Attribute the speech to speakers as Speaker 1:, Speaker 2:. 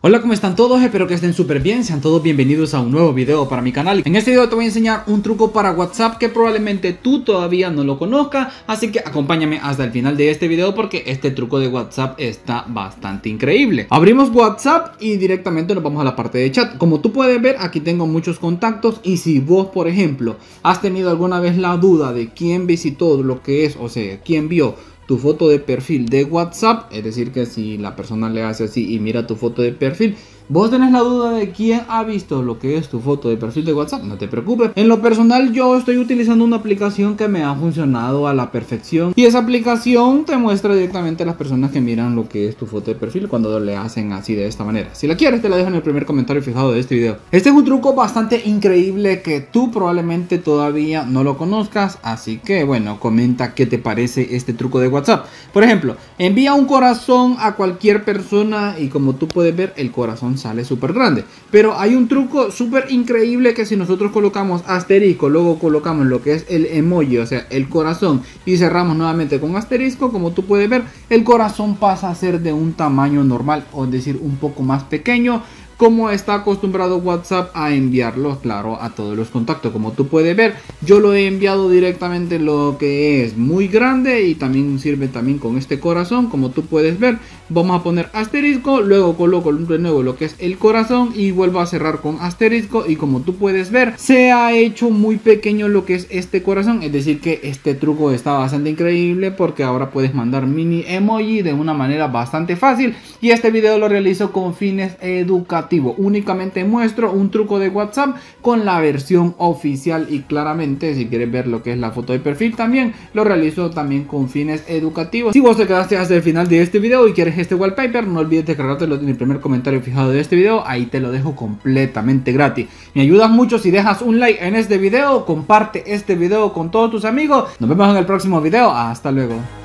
Speaker 1: Hola, ¿cómo están todos? Espero que estén súper bien, sean todos bienvenidos a un nuevo video para mi canal. En este video te voy a enseñar un truco para WhatsApp que probablemente tú todavía no lo conozcas, así que acompáñame hasta el final de este video porque este truco de WhatsApp está bastante increíble. Abrimos WhatsApp y directamente nos vamos a la parte de chat. Como tú puedes ver, aquí tengo muchos contactos y si vos, por ejemplo, has tenido alguna vez la duda de quién visitó lo que es, o sea, quién vio tu foto de perfil de WhatsApp, es decir que si la persona le hace así y mira tu foto de perfil, vos tenés la duda de quién ha visto lo que es tu foto de perfil de WhatsApp, no te preocupes. En lo personal yo estoy utilizando una aplicación que me ha funcionado a la perfección y esa aplicación te muestra directamente a las personas que miran lo que es tu foto de perfil cuando le hacen así de esta manera. Si la quieres te la dejo en el primer comentario fijado de este video. Este es un truco bastante increíble que tú probablemente todavía no lo conozcas, así que bueno, comenta qué te parece este truco de WhatsApp. Por ejemplo, envía un corazón a cualquier persona y como tú puedes ver el corazón sale súper grande, pero hay un truco súper increíble que si nosotros colocamos asterisco, luego colocamos lo que es el emoji, o sea el corazón, y cerramos nuevamente con asterisco, como tú puedes ver el corazón pasa a ser de un tamaño normal, o es decir un poco más pequeño, como está acostumbrado WhatsApp a enviarlo, claro, a todos los contactos. Como tú puedes ver, yo lo he enviado directamente lo que es muy grande y también sirve también con este corazón. Como tú puedes ver, vamos a poner asterisco, luego coloco de nuevo lo que es el corazón y vuelvo a cerrar con asterisco, y como tú puedes ver, se ha hecho muy pequeño lo que es este corazón. Es decir que este truco está bastante increíble porque ahora puedes mandar mini emoji de una manera bastante fácil, y este video lo realizo con fines educativos. Únicamente muestro un truco de WhatsApp con la versión oficial, y claramente si quieres ver lo que es la foto de perfil también lo realizo también con fines educativos. Si vos te quedaste hasta el final de este video y quieres este wallpaper, no olvides descargártelo en el primer comentario fijado de este video, ahí te lo dejo completamente gratis. Me ayudas mucho si dejas un like en este video, comparte este video con todos tus amigos. Nos vemos en el próximo video, hasta luego.